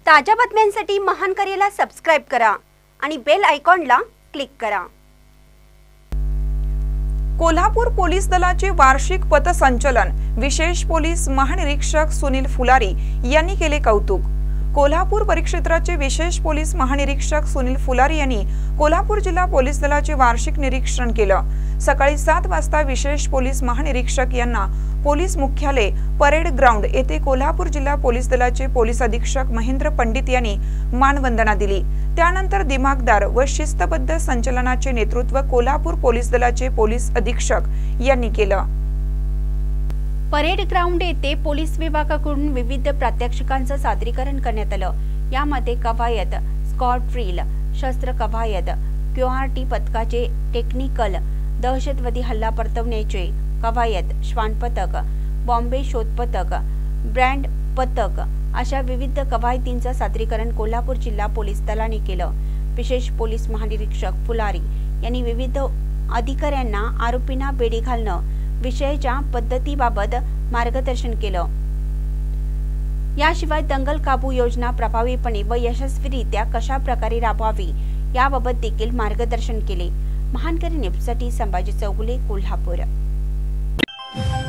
ताज्या बातम्यांसाठी महान करेला सबस्क्राइब करा आणि बेल आयकॉनला क्लिक करा। कोल्हापूर पोलीस दलाचे वार्षिक पथसंचलन विशेष पोलीस महानिरीक्षक सुनील फुलारी यांनी केले कौतुक। कोल्हापूर परिक्षेत्राचे विशेष पोलीस महानिरीक्षक सुनील फुलारी यांनी कोल्हापूर जिल्हा पोलीस दलाचे वार्षिक निरीक्षण केलं। सकाळी 7 वाजता विशेष पोलीस महानिरीक्षक यांना पोलीस मुख्यालय परेड ग्राउंड येथे कोल्हापूर जिल्हा पोलीस दलाचे पोलीस अधीक्षक महेंद्र पंडित यांनी मानवंदना दिली। त्यानंतर दिमागदार व शिस्तबद्ध संचलनाचे नेतृत्व कोल्हापूर पोलीस दलाचे पोलीस अधीक्षक यांनी केलं। परेड ग्राउंड येथे पोलीस विभागाकडून विविध प्रात्यक्षिकांचं सादरीकरण करण्यात आलं। यामध्ये कवायत, स्कॉट ड्रिल, शस्त्र कवायत, QRT पथकाचे टेक्निकल, दहशतवादी हल्ला परतवण्याचे कवायत, श्वान पथक, बॉम्बे शोध पथक, ब्रँड पथक अशा विविध कवायतींचं सादरीकरण कोल्हापूर जिल्हा पोलीस दलाने केलं। विशेष पोलीस महानिरीक्षक फुलारी यांनी विविध अधिकाऱ्यांना आरोपींना बेडी घालणं विषयाच्या पद्धतीबाबत मार्गदर्शन केलं। याशिवाय दंगल काबू योजना प्रभावीपणे व यशस्वीरित्या कशा प्रकारे राबवावी याबाबत देखील मार्गदर्शन केले। महानकरी न्यूजसाठी संभाजी चौगुले, कोल्हापूर।